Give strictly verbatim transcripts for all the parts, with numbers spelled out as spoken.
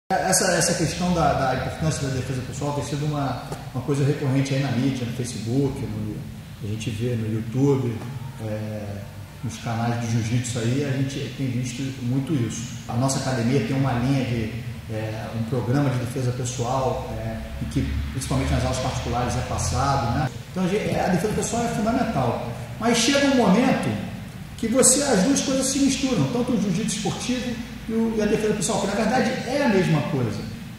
Essa, essa questão da, da importância da defesa pessoal tem sido uma, uma coisa recorrente aí na mídia, no Facebook, no, a gente vê no YouTube, é, nos canais de jiu-jitsu aí, a gente tem visto muito isso. A nossa academia tem uma linha de, é, um programa de defesa pessoal, é, e que principalmente nas aulas particulares é passado, né? Então a, gente, a defesa pessoal é fundamental. Mas chega um momento que você, as duas coisas se misturam, tanto o jiu-jitsu esportivo e a defesa pessoal, que na verdade é a mesma coisa.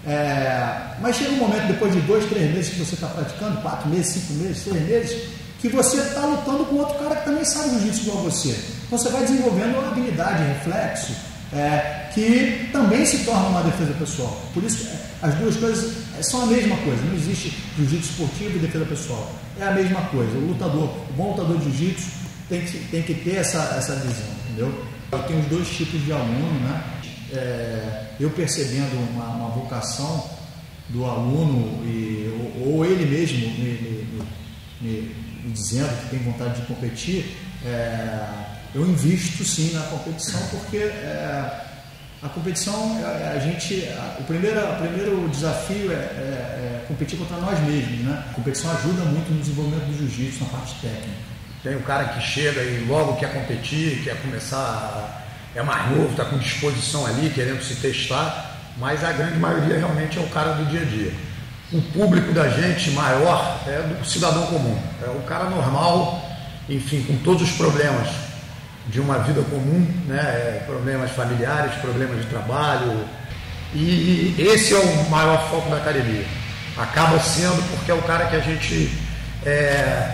É, mas chega um momento, depois de dois, três meses que você está praticando, quatro meses, cinco meses, seis meses, que você está lutando com outro cara que também sabe jiu-jitsu igual você. Então você vai desenvolvendo uma habilidade, reflexo, é, que também se torna uma defesa pessoal. Por isso, as duas coisas são a mesma coisa. Não existe jiu-jitsu esportivo e defesa pessoal. É a mesma coisa. O lutador, o bom lutador de jiu-jitsu tem que, tem que ter essa, essa visão, entendeu? Eu tenho os dois tipos de aluno, né? É, eu percebendo uma, uma vocação do aluno, e, ou, ou ele mesmo me, me, me, me dizendo que tem vontade de competir, é, eu invisto sim na competição, porque é, a competição, a, a gente, a, o, primeiro, o primeiro desafio é, é, é competir contra nós mesmos, né? A competição ajuda muito no desenvolvimento do jiu-jitsu, na parte técnica. Tem o cara que chega e logo quer competir, quer começar, é mais novo, está com disposição ali, querendo se testar, mas a grande maioria realmente é o cara do dia a dia. O público da gente maior é do cidadão comum, é o cara normal, enfim, com todos os problemas de uma vida comum, né? Problemas familiares, problemas de trabalho, e esse é o maior foco da academia. Acaba sendo porque é o cara que a gente... É,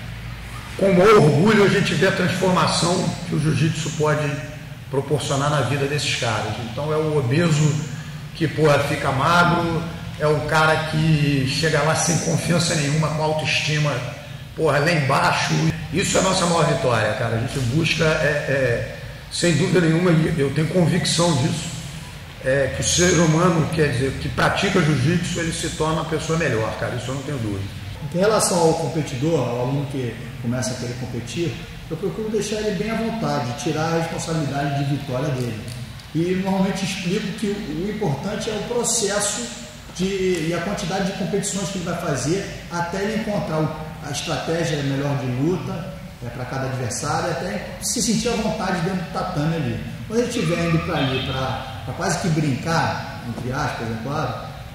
com orgulho a gente vê a transformação que o jiu-jitsu pode proporcionar na vida desses caras. Então é o obeso que, porra, fica magro, é o cara que chega lá sem confiança nenhuma, com autoestima, porra, lá embaixo. Isso é a nossa maior vitória, cara. A gente busca, é, é, sem dúvida nenhuma, e eu tenho convicção disso, é, que o ser humano, quer dizer, que pratica jiu-jitsu, ele se torna uma pessoa melhor, cara. Isso eu não tenho dúvida. Em relação ao competidor, ao aluno que começa a querer competir, eu procuro deixar ele bem à vontade, tirar a responsabilidade de vitória dele. E normalmente explico que o importante é o processo de, e a quantidade de competições que ele vai fazer até ele encontrar a estratégia melhor de luta é, para cada adversário, até se sentir à vontade dentro do tatame ali. Quando ele estiver indo para ali, para quase que brincar, entre aspas, é claro,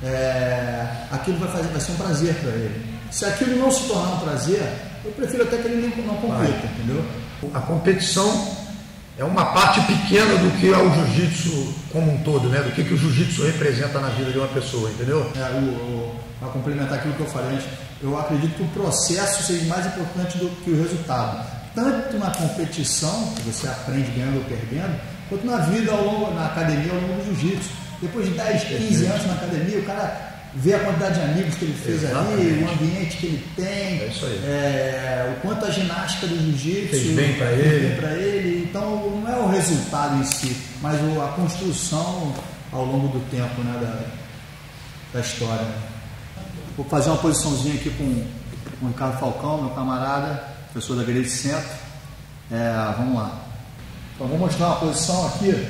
é, aquilo vai, fazer, vai ser um prazer para ele. Se aquilo não se tornar um prazer, eu prefiro até que ele não compita, entendeu? A competição é uma parte pequena do que é o jiu-jitsu como um todo, né? Do que, que o jiu-jitsu representa na vida de uma pessoa, entendeu? É, para complementar aquilo que eu falei antes, eu acredito que o processo seja mais importante do que o resultado. Tanto na competição, que você aprende ganhando ou perdendo, quanto na vida, ao longo, na academia, ao longo do jiu-jitsu. Depois de dez, quinze anos na academia, o cara... ver a quantidade de amigos que ele fez. Exatamente. Ali, o ambiente que ele tem, é isso aí. É, o quanto a ginástica do jiu-jitsu fez bem para ele. ele. Então não é o resultado em si, mas a construção ao longo do tempo, né, da, da história. Vou fazer uma posiçãozinha aqui com o Ricardo Falcão, meu camarada, professor da Grade Centro. É, vamos lá. Então, vou mostrar uma posição aqui,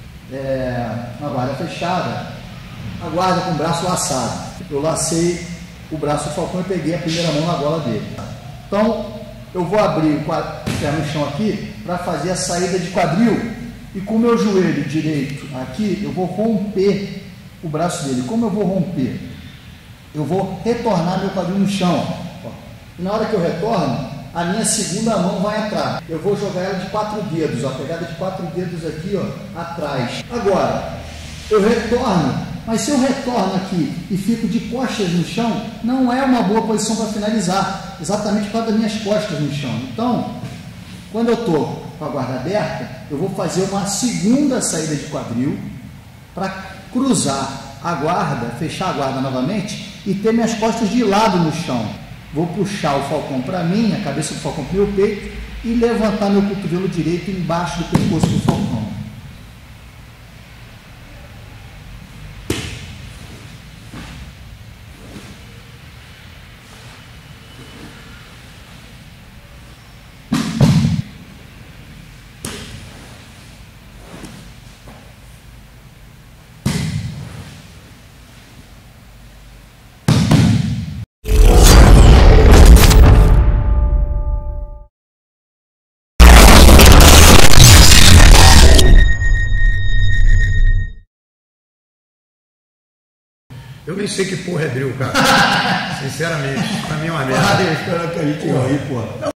é, uma guarda fechada. A guarda com o braço laçado. Eu lacei o braço do Falcão e peguei a primeira mão na gola dele. Então, eu vou abrir o pé no chão aqui para fazer a saída de quadril. E com o meu joelho direito aqui, eu vou romper o braço dele. Como eu vou romper? Eu vou retornar meu quadril no chão. E na hora que eu retorno, a minha segunda mão vai atrás. Eu vou jogar ela de quatro dedos, ó, pegada de quatro dedos aqui, ó, atrás. Agora, eu retorno. Mas se eu retorno aqui e fico de costas no chão, não é uma boa posição para finalizar, exatamente por causa das minhas costas no chão. Então, quando eu estou com a guarda aberta, eu vou fazer uma segunda saída de quadril para cruzar a guarda, fechar a guarda novamente e ter minhas costas de lado no chão. Vou puxar o Falcão para mim, a cabeça do Falcão para o meu peito e levantar meu cotovelo direito embaixo do pescoço do Falcão. Eu nem sei que porra é drill, cara. Sinceramente, pra mim é uma merda. Ah, esperando que a gente ia rir, porra.